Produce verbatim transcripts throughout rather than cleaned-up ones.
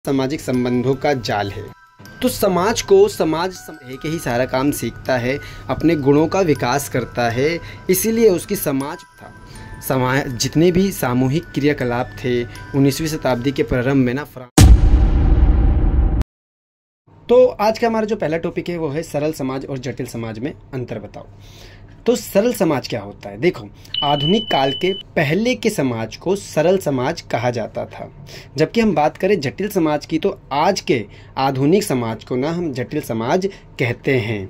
सामाजिक संबंधों का जाल है। तो समाज को समाज है के ही सारा काम सीखता है, अपने गुणों का विकास करता है, इसीलिए उसकी समाज था समाज जितने भी सामूहिक क्रियाकलाप थे उन्नीसवीं शताब्दी के प्रारंभ में ना फ्रांस। तो आज का हमारा जो पहला टॉपिक है वो है सरल समाज और जटिल समाज में अंतर बताओ। तो सरल समाज क्या होता है? देखो, आधुनिक काल के पहले के समाज को सरल समाज कहा जाता था, जबकि हम बात करें जटिल समाज की तो आज के आधुनिक समाज को ना हम जटिल समाज कहते हैं।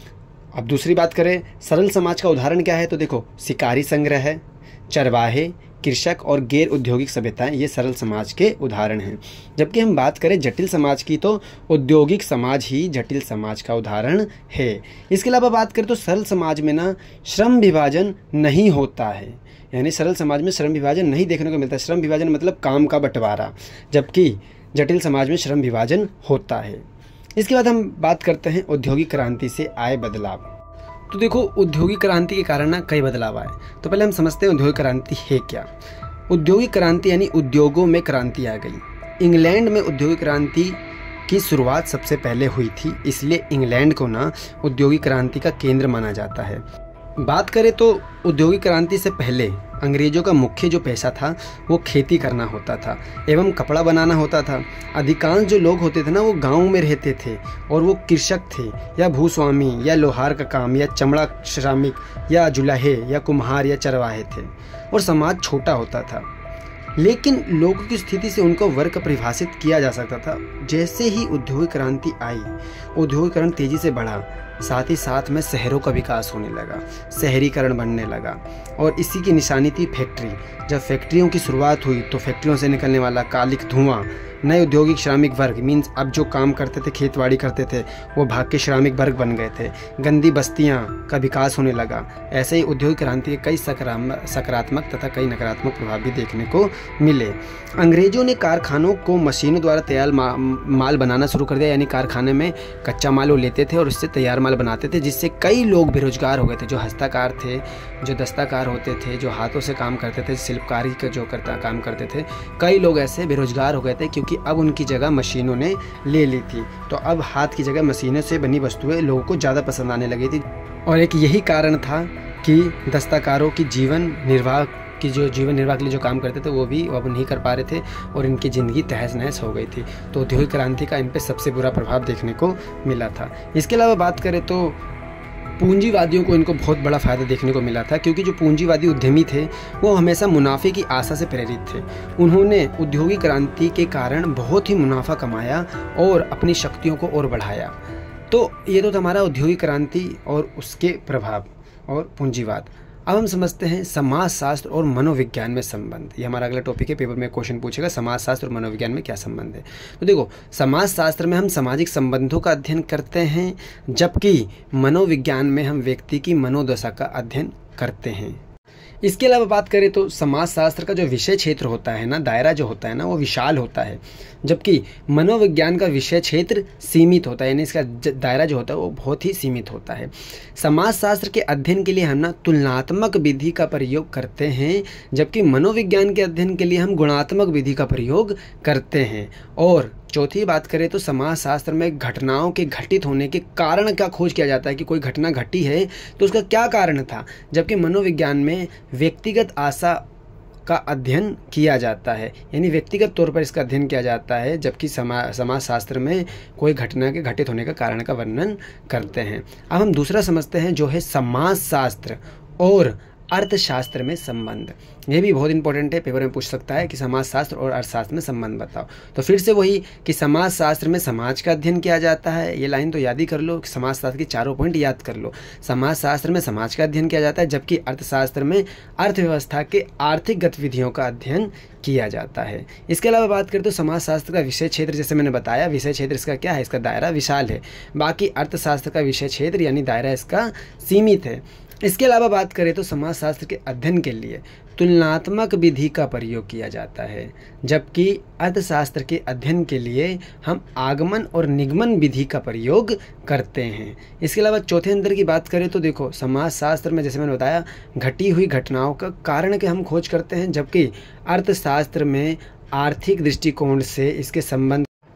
अब दूसरी बात करें सरल समाज का उदाहरण क्या है, तो देखो शिकारी संग्रह, चरवाहे, कृषक और गैर औद्योगिक सभ्यताएं ये सरल समाज के उदाहरण हैं। जबकि हम बात करें जटिल समाज की तो औद्योगिक समाज ही जटिल समाज का उदाहरण है। इसके अलावा बात करें तो सरल समाज में ना श्रम विभाजन नहीं होता है, यानी सरल समाज में श्रम विभाजन नहीं देखने को मिलता है। श्रम विभाजन मतलब काम का बंटवारा, जबकि जटिल समाज में श्रम विभाजन होता है। इसके बाद हम बात करते हैं औद्योगिक क्रांति से आए बदलाव। तो देखो, औद्योगिक क्रांति के कारण ना कई बदलाव आए। तो पहले हम समझते हैं औद्योगिक क्रांति है क्या। औद्योगिक क्रांति यानी उद्योगों में क्रांति आ गई। इंग्लैंड में औद्योगिक क्रांति की शुरुआत सबसे पहले हुई थी, इसलिए इंग्लैंड को ना औद्योगिक क्रांति का केंद्र माना जाता है। बात करें तो औद्योगिक क्रांति से पहले अंग्रेजों का मुख्य जो पेशा था वो खेती करना होता था एवं कपड़ा बनाना होता था। अधिकांश जो लोग होते थे ना वो गांव में रहते थे और वो कृषक थे या भूस्वामी या लोहार का काम या चमड़ा श्रमिक या जुलाहे या कुम्हार या चरवाहे थे, और समाज छोटा होता था। लेकिन लोगों की स्थिति से उनको वर्ग परिभाषित किया जा सकता था। जैसे ही औद्योगिक क्रांति आई, औद्योगिकरण तेजी से बढ़ा, साथ ही साथ में शहरों का विकास होने लगा, शहरीकरण बनने लगा, और इसी की निशानी थी फैक्ट्री। जब फैक्ट्रियों की शुरुआत हुई तो फैक्ट्रियों से निकलने वाला कालिक धुआं नए औद्योगिक श्रमिक वर्ग मीन्स अब जो काम करते थे, खेतबाड़ी करते थे, वो भाग के श्रमिक वर्ग बन गए थे। गंदी बस्तियां का विकास होने लगा। ऐसे ही औद्योगिक क्रांति के कई सकारात्मक तथा कई नकारात्मक प्रभाव भी देखने को मिले। अंग्रेजों ने कारखानों को मशीनों द्वारा तैयार मा, माल बनाना शुरू कर दिया, यानी कारखाने में कच्चा माल वो लेते थे और उससे तैयार माल बनाते थे, जिससे कई लोग बेरोजगार हो गए थे। जो हस्तकार थे, जो दस्तकार होते थे, जो हाथों से काम करते थे, शिल्पकारी का जो करता काम करते थे, कई लोग ऐसे बेरोजगार हो गए थे, क्योंकि अब उनकी जगह मशीनों ने ले ली थी। तो अब हाथ की जगह मशीनों से बनी वस्तुएं लोगों को ज़्यादा पसंद आने लगी थी, और एक यही कारण था कि दस्तकारों की जीवन निर्वाह की जो जीवन निर्वाह के लिए जो काम करते थे वो भी अब नहीं कर पा रहे थे और इनकी ज़िंदगी तहस नहस हो गई थी। तो औद्योगिक क्रांति का इन पर सबसे बुरा प्रभाव देखने को मिला था। इसके अलावा बात करें तो पूंजीवादियों को इनको बहुत बड़ा फ़ायदा देखने को मिला था, क्योंकि जो पूंजीवादी उद्यमी थे वो हमेशा मुनाफे की आशा से प्रेरित थे। उन्होंने औद्योगिक क्रांति के कारण बहुत ही मुनाफा कमाया और अपनी शक्तियों को और बढ़ाया। तो ये तो हमारा औद्योगिक क्रांति और उसके प्रभाव और पूंजीवाद। अब हम समझते हैं समाजशास्त्र और मनोविज्ञान में संबंध। ये हमारा अगला टॉपिक है, पेपर में क्वेश्चन पूछेगा समाजशास्त्र और मनोविज्ञान में क्या संबंध है। तो देखो, समाजशास्त्र में हम सामाजिक संबंधों का अध्ययन करते हैं, जबकि मनोविज्ञान में हम व्यक्ति की मनोदशा का अध्ययन करते हैं। इसके अलावा बात करें तो समाजशास्त्र का जो विषय क्षेत्र होता है ना, दायरा जो होता है ना, वो विशाल होता है, जबकि मनोविज्ञान का विषय क्षेत्र सीमित होता है, यानी इसका दायरा जो होता है वो बहुत ही सीमित होता है। समाजशास्त्र के अध्ययन के लिए हम ना तुलनात्मक विधि का प्रयोग करते हैं, जबकि मनोविज्ञान के अध्ययन के लिए हम गुणात्मक विधि का प्रयोग करते हैं। और चौथी बात करें तो समाजशास्त्र में घटनाओं के घटित होने के कारण का खोज किया जाता है कि कोई घटना घटी है तो उसका क्या कारण था, जबकि मनोविज्ञान में व्यक्तिगत आशा का अध्ययन किया जाता है, यानी व्यक्तिगत तौर पर इसका अध्ययन किया जाता है, जबकि समा समाजशास्त्र में कोई घटना के घटित होने का कारण का वर्णन करते हैं। अब हम दूसरा समझते हैं जो है समाजशास्त्र और अर्थशास्त्र में संबंध। यह भी बहुत इंपॉर्टेंट है, पेपर में पूछ सकता है कि समाजशास्त्र और अर्थशास्त्र में संबंध बताओ। तो फिर से वही कि समाजशास्त्र में समाज का अध्ययन किया जाता है, ये लाइन तो याद ही कर लो, समाजशास्त्र के चारों पॉइंट याद कर लो। समाजशास्त्र में समाज का अध्ययन किया जाता है, जबकि अर्थशास्त्र में अर्थव्यवस्था के आर्थिक गतिविधियों का अध्ययन किया जाता है। इसके अलावा बात करें तो समाजशास्त्र का विषय क्षेत्र, जैसे मैंने बताया, विषय क्षेत्र इसका क्या है, इसका दायरा विशाल है, बाकी अर्थशास्त्र का विषय क्षेत्र यानी दायरा इसका सीमित है। इसके अलावा बात करें तो समाजशास्त्र के अध्ययन के लिए तुलनात्मक विधि का प्रयोग किया जाता है, जबकि अर्थशास्त्र के अध्ययन के लिए हम आगमन और निगमन विधि का प्रयोग करते हैं। इसके अलावा चौथे अंतर की बात करें तो देखो, समाजशास्त्र में जैसे मैंने बताया घटी हुई घटनाओं का कारण के हम खोज करते हैं, जबकि अर्थशास्त्र में आर्थिक दृष्टिकोण से इसके संबंध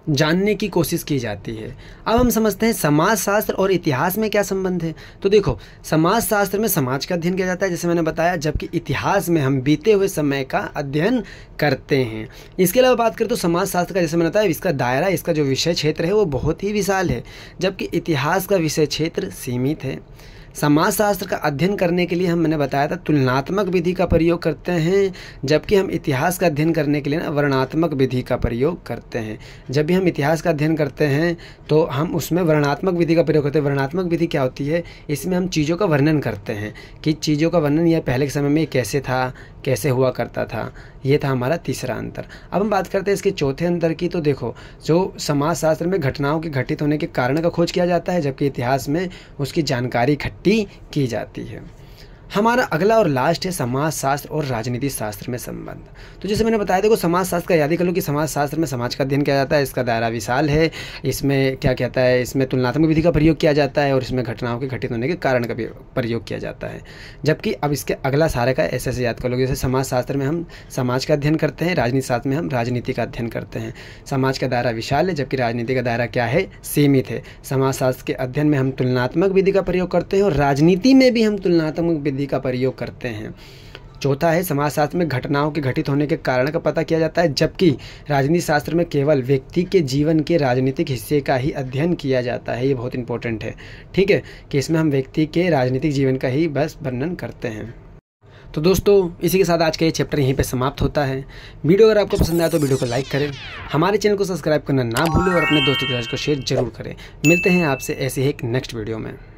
जानने की कोशिश की जाती है। अब हम समझते हैं समाजशास्त्र और इतिहास में क्या संबंध है। तो देखो, समाजशास्त्र में समाज का अध्ययन किया जाता है जैसे मैंने बताया, जबकि इतिहास में हम बीते हुए समय का अध्ययन करते हैं। इसके अलावा बात करें तो समाजशास्त्र का जैसे मैंने बताया, इसका दायरा, इसका जो विषय क्षेत्र है वो बहुत ही विशाल है, जबकि इतिहास का विषय क्षेत्र सीमित है। समाजशास्त्र का अध्ययन करने के लिए हम मैंने बताया था तुलनात्मक विधि का प्रयोग करते हैं, जबकि हम इतिहास का अध्ययन करने के लिए ना वर्णनात्मक विधि का प्रयोग करते हैं। जब भी हम इतिहास का अध्ययन करते हैं तो हम उसमें वर्णनात्मक विधि का प्रयोग करते हैं। वर्णनात्मक विधि क्या होती है? इसमें हम चीज़ों का वर्णन करते हैं कि चीज़ों का वर्णन यह पहले के समय में कैसे था, कैसे हुआ करता था। ये था हमारा तीसरा अंतर। अब हम बात करते हैं इसके चौथे अंतर की। तो देखो, जो समाजशास्त्र में घटनाओं के घटित होने के कारण का खोज किया जाता है, जबकि इतिहास में उसकी जानकारी इकट्ठी की जाती है। हमारा अगला और लास्ट है समाजशास्त्र और राजनीति शास्त्र में संबंध। तो जैसे मैंने बताया, देखो समाजशास्त्र का याद कर लो कि समाजशास्त्र में समाज का अध्ययन किया जाता है, इसका दायरा विशाल है, इसमें क्या कहता है, इसमें तुलनात्मक विधि का प्रयोग किया जाता है और इसमें घटनाओं के घटित होने के कारण का भी प्रयोग किया जाता है। जबकि अब इसके अगला सारे का ऐसे ऐसे याद कर लो, जैसे समाजशास्त्र में हम समाज का अध्ययन करते हैं, राजनीति शास्त्र में हम राजनीति का अध्ययन करते हैं। समाज का दायरा विशाल है, जबकि राजनीति का दायरा क्या है? सीमित है। समाजशास्त्र के अध्ययन में हम तुलनात्मक विधि का प्रयोग करते हैं और राजनीति में भी हम तुलनात्मक विधि का प्रयोग करते हैं। चौथा है समाजशास्त्र में घटनाओं के घटित होने के कारण का पता किया जाता है, जबकि राजनीति शास्त्र में केवल व्यक्ति के जीवन के राजनीतिक हिस्से का ही अध्ययन किया जाता है। ये बहुत इंपॉर्टेंट है, ठीक है, कि इसमें हम व्यक्ति के राजनीतिक जीवन का ही बस वर्णन करते हैं। तो दोस्तों, इसी के साथ आज का ये चैप्टर यहीं पे समाप्त होता है। वीडियो अगर आपको पसंद आया तो वीडियो को लाइक करें, हमारे चैनल को सब्सक्राइब करना ना भूलें और अपने दोस्तों के साथ इसको शेयर जरूर करें। मिलते हैं आपसे ऐसे ही एक नेक्स्ट वीडियो में।